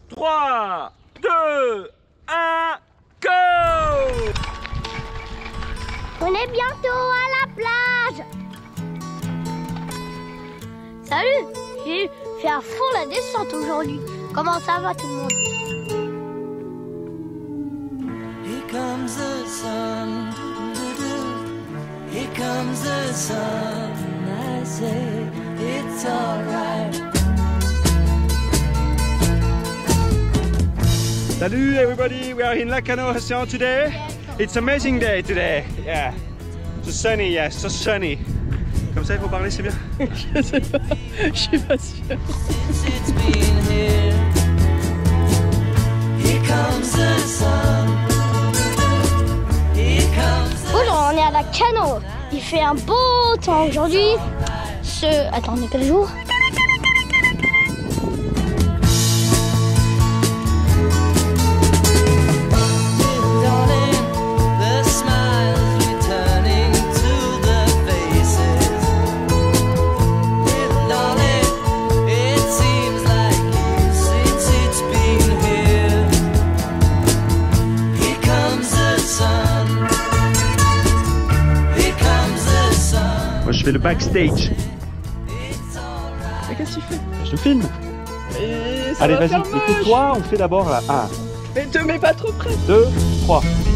3, 2, 1, go! On est bientôt à la plage. Salut, j'ai fait à fond la descente aujourd'hui. Comment ça va tout le monde? Here comes the sun, here comes the sun. I say it's alright. Salut everybody, we are in Lacanau Océan today. It's amazing day today. Yeah, so sunny, yeah, so sunny. Comme ça il faut parler, c'est bien. Je sais pas, je suis pas sûre. Since it's been here, here comes the sun. Here comes the Bonjour, on est à Lacanau. Il fait un beau temps aujourd'hui. Attendez, quel jour? Moi je fais le backstage. Mais qu'est-ce que tu fais? Je te filme. Et ça Allez va vas-y, faire moche. mais tais-toi, on fait d'abord là. 1, Mais te mets pas trop près. 2, 3.